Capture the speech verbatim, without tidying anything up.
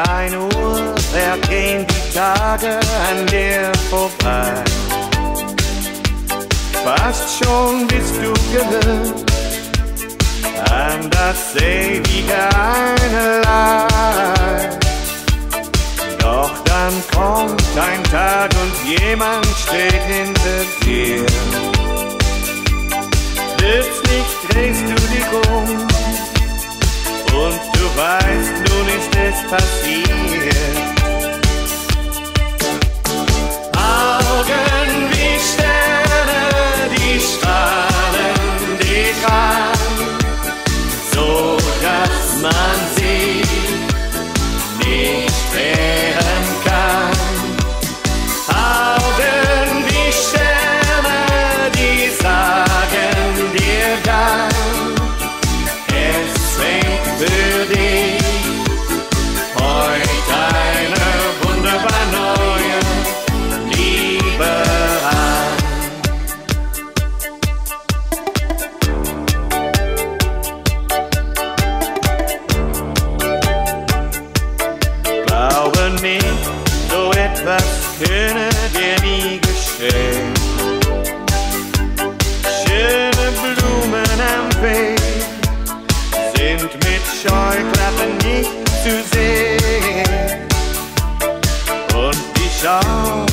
ein Uhr vergehen die Tage an dir vorbei. Fast schon bist du gewöhnt an das ewige Einerlei. Doch dann kommt ein Tag und jemand steht hinter dir. Plötzlich drehst du dich um und du weißt, nun ist es passiert. Augen wie Sterne, die strahlen dich an, so dass man sie nicht wehren kann. Augen wie Sterne, die sagen dir dann, es fängt für dich heute eine wunderbar neue Liebe an. Glaube mir, so etwas könne dir nie geschehen. Schöne Blumen am Weg sind mit Scheuklappen nicht zu sehen. Und die Chance